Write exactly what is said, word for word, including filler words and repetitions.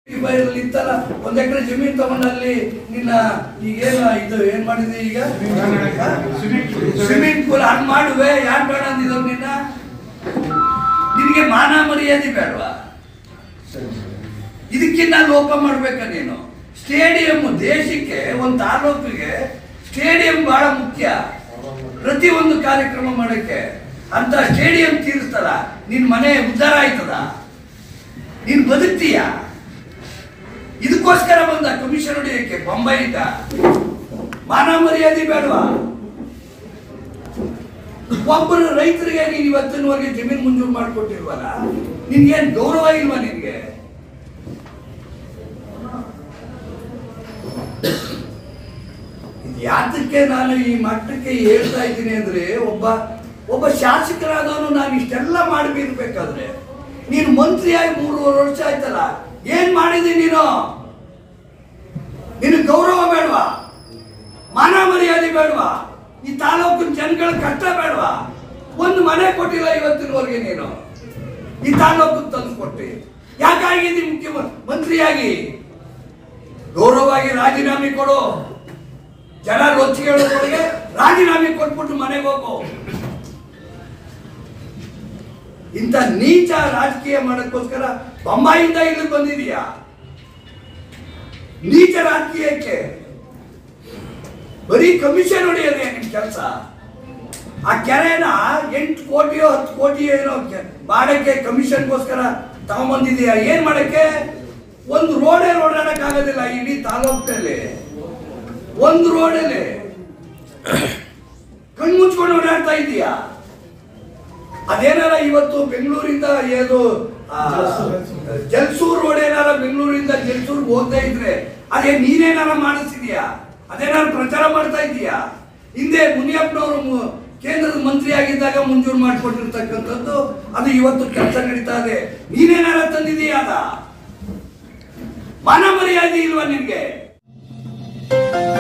ಇತ್ತಲ್ಲ ಒಂದ್ ಎಕರೆ ಜಮೀನು ತಗೊಂಡಲ್ಲಿ ನಿನ್ನ ಈಗೇನು ಇದು ಏನ್ ಮಾಡಿದೆ ಈಗ ಸ್ವಿಮ್ಮಿಂಗ್ ಪೂಲ್ ಹಂಗ್ ಮಾಡುವೆ ಯಾರು ಬೇಡ ಅಂದಿದ್ರು ನಿನ್ನ ನಿನಗೆ ಮಾನ ಮರ್ಯಾದೆ ಬೇಡವಾ ಇದಕ್ಕಿನ್ನ ಲೋಪ ಮಾಡ್ಬೇಕ ನೀನು ಸ್ಟೇಡಿಯಂ ದೇಶಕ್ಕೆ ಒಂದು ತಾಲೂಕಿಗೆ ಸ್ಟೇಡಿಯಂ ಬಹಳ ಮುಖ್ಯ ಪ್ರತಿ ಒಂದು ಕಾರ್ಯಕ್ರಮ ಮಾಡಕ್ಕೆ ಅಂತ ಸ್ಟೇಡಿಯಂ ತೀರಿಸ್ತಲ್ಲ ನಿನ್ ಮನೆ ಉದ್ಧಾರ ಆಯ್ತದ ನೀನ್ ಬದುಕ್ತೀಯ ಇದಕ್ಕೋಸ್ಕರ ಬಂದ ಕಮಿಷನ್ ಹೊಡೆಯಕ್ಕೆ ಬೊಂಬೈಯಿಂದ ಮಾನ ಮರ್ಯಾದೆ ಬೇಡವಾ ಒಬ್ಬರು ರೈತರಿಗೆ ನೀನು ಇವತ್ತಿನವರೆಗೆ ಜಮೀನು ಮಂಜೂರು ಮಾಡಿಕೊಟ್ಟಿಲ್ವಲ್ಲ ನಿನ್ಗೇನ್ ಗೌರವ ಇಲ್ವಾ ನಿನ್ಗೆ ಯಾತಕ್ಕೆ ನಾನು ಈ ಮಟ್ಟಕ್ಕೆ ಹೇಳ್ತಾ ಇದ್ದೀನಿ ಅಂದ್ರೆ ಒಬ್ಬ ಒಬ್ಬ ಶಾಸಕರಾದವನು ನಾನು ಇಷ್ಟೆಲ್ಲ ಮಾಡಬೇಕಬೇಕಾದ್ರೆ ನೀನು ಮಂತ್ರಿಯಾಗಿ ಮೂರುವರೆ ವರ್ಷ ಆಯ್ತಲ್ಲ ಏನ್ ಮಾಡಿದಿ ನೀನು ನಿನಗೆ ಗೌರವ ಬೇಡವಾ ಮಾನ ಮರ್ಯಾದೆ ಬೇಡವಾ ಈ ತಾಲೂಕಿನ ಜನಗಳ ಕಷ್ಟ ಬೇಡವಾ ಒಂದು ಮನೆ ಕೊಟ್ಟಿಲ್ಲ ಇವತ್ತಿನವರೆಗೆ ನೀನು ಈ ತಾಲೂಕು ತಂದು ಕೊಟ್ಟಿ ಯಾಕಾಗಿದ್ದಿ ಮುಖ್ಯಮಂತ್ರಿಯಾಗಿ ಗೌರವವಾಗಿ ರಾಜೀನಾಮೆ ಕೊಡು ಜನ ರೊಚ್ಚಿಗೆ ರಾಜೀನಾಮೆ ಕೊಟ್ಬಿಟ್ಟು ಮನೆಗೆ ಹೋಗು ಇಂಥ ನೀಚ ರಾಜಕೀಯ ಮಾಡೋಕ್ಕೋಸ್ಕರ ಬೊಂಬಾಯಿಂದ ಇಲ್ಲಿ ಬಂದಿದೀಯಾ ನೀಚ ರಾಜಕೀಯಕ್ಕೆ ಬರೀ ಕಮಿಷನ್ ಹೊಡೆಯೋದೇ ನಿಮ್ ಕೆಲಸ ಆ ಕೆರೆನ ಎಂಟು ಕೋಟಿಯೋ ಹತ್ತು ಕೋಟಿಯೋ ಏನೋ ಬಾಡಕ್ಕೆ ಕಮಿಷನ್ಗೋಸ್ಕರ ತಗೊಂಡ್ಬಂದಿದೀಯಾ ಏನ್ ಮಾಡಕ್ಕೆ ಒಂದು ರೋಡೇ ಓಡಾಡಕ್ ಆಗೋದಿಲ್ಲ ಇಡೀ ತಾಲೂಕಿನಲ್ಲಿ ಒಂದು ರೋಡಲ್ಲಿ ಕಣ್ಮುಚ್ಕೊಂಡು ಓಡಾಡ್ತಾ ಇದೀಯಾ ಅದೇನಾರ ಇವತ್ತು ಬೆಂಗಳೂರಿಂದ ಏನು ಜಲ್ಸೂರ್ ರೋಡ್ ಏನಾರ ಬೆಂಗಳೂರಿಂದ ಜಲ್ಸೂರ್ ಹೋಗ್ತಾ ಇದ್ರೆ ಅದೇ ನೀನೇನಾರ ಮಾಡಿಸಿದ್ಯಾ ಅದೇನಾರ ಪ್ರಚಾರ ಮಾಡ್ತಾ ಇದೀಯಾ ಹಿಂದೆ ಮುನಿಯಪ್ಪನವರು ಕೇಂದ್ರದ ಮಂತ್ರಿ ಆಗಿದ್ದಾಗ ಮಂಜೂರು ಮಾಡಿಕೊಟ್ಟಿರ್ತಕ್ಕಂಥದ್ದು ಅದು ಇವತ್ತು ಕೆಲಸ ನಡೀತಾ ಇದೆ ನೀನೇನಾರ ತಂದಿದೀಯಾ ಅದ ಮಾನ ಮರ್ಯಾದೆ ಇಲ್ವಾ ನಿನ್ಗೆ